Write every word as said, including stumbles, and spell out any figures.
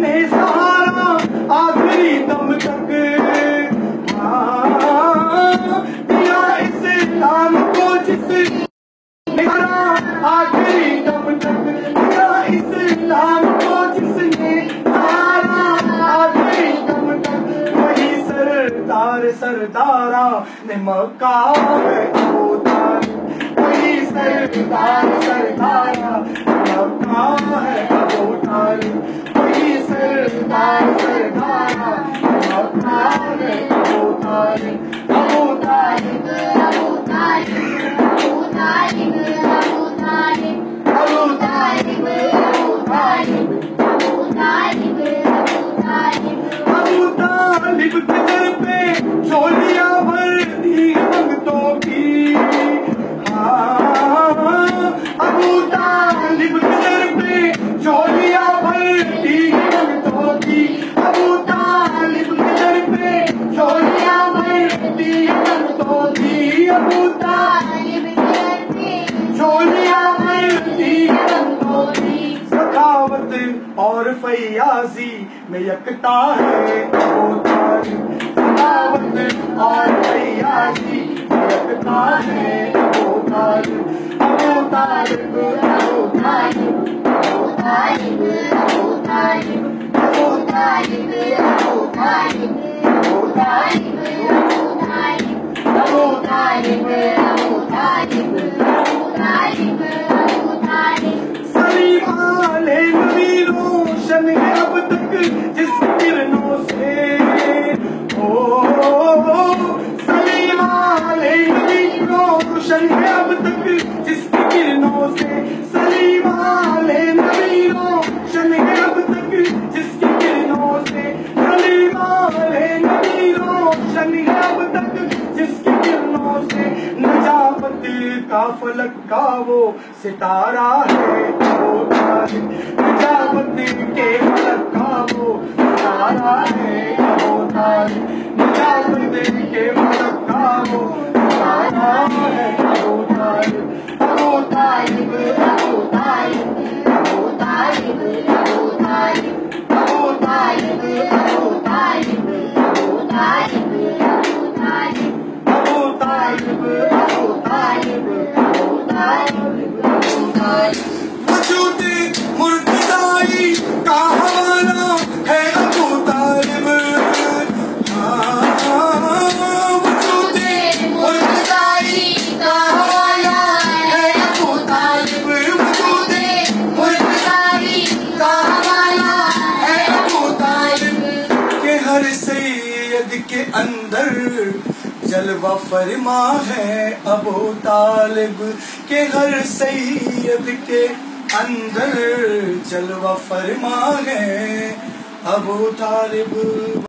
نے سہارا آخری دم تک، دیا اسلام کو جس نے آخری دم تک، دیا اسلام کو جس نے سہارا آخری دم تک، وہی سردار سردارا نے مکہ ہے ابو طالب، وہی سردار سردارا مکہ ہے ابو طالب، وہی سردار سردارا مکہ ہے ابو طالب، ابو طالب ابو طالب ابو طالب ابو طالب ابو طالب ابو طالب ابو طالب ابو طالب ابو طالب کے در پہ چولیاں بھر دی منگتوں کی، ابو طالب کے در پہ چولیاں بھر دی منگتوں کی، ابو طالب کے در پہ چولیاں بھر دی منگتوں کی، ابو طالب کے در پہ چولیاں بھر دی منگتوں کی، سخاوت اور فیاضی میں یکتا ہے ابو طالب، سخاوت اور فیاضی میں یکتا ہے ابو طالب، ابو طالب ابو طالب ابو طالب ابو طالب ابو طالب ابو طالب ابو طالب ابو طالب ابو طالب ابو طالب ابو طالب ابو طالب سلیم علیہ نبی روشن ہے اب تک جس کرنوں سے، سلیم علیہ نبی روشن ہے اب تک جس کرنوں سے، سلیم علیہ نبی روشن ہے اب تک جس کی کرنوں سے، سلیم علیہ نبی روشن ہے اب تک جس کی کرنوں سے، نجات کا فلک کا وہ ستارہ ہے ابو طالب، نجات کے فلک کا وہ ستارہ ہے ابو طالب، نجات کے فلک کا وہ ستارہ ہے ابو طالب، ابو طالب ابو طالب ابو طالب ابو طالب ابو طالب ابو طالب ابو طالب ابو طالب ابو طالب ابو طالب ابو طالب ابو طالب وجود مرتضائی کا حوالہ ہے ابو طالب، وجود مرتضائی کا حوالہ ہے ابو طالب، وجود مرتضائی کا حوالہ ہے ابو طالب، کہ ہر سید کے اندر جلوہ فرما ہے ابو طالب، کہ ہر سید کے اندر جلوہ فرما ہے ابو طالب۔